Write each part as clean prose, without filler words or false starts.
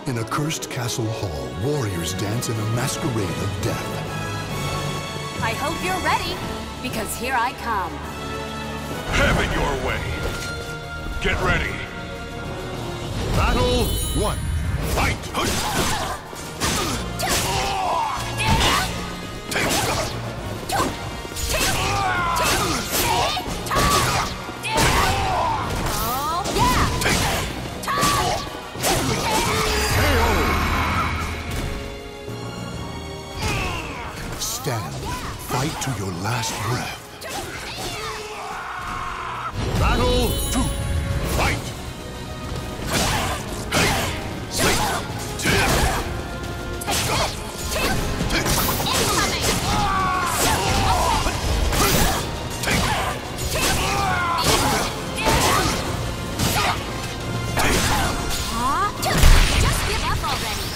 In a cursed castle hall, warriors dance in a masquerade of death. I hope you're ready, because here I come. Have it your way. Get ready. Battle 1. Fight! Stand. Fight to your last breath. Battle 2. Fight! Just give up already.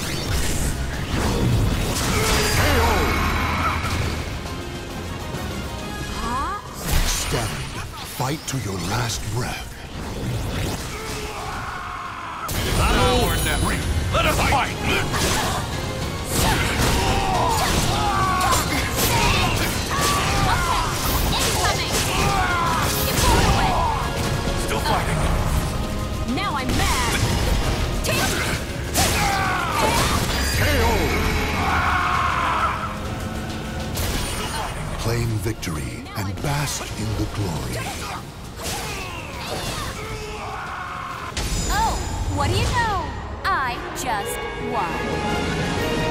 Stand. Fight to your last breath. Battle or never. Let us fight! Still fighting. Now I'm mad. Claim victory and bask in the glory. Oh, what do you know? I just won.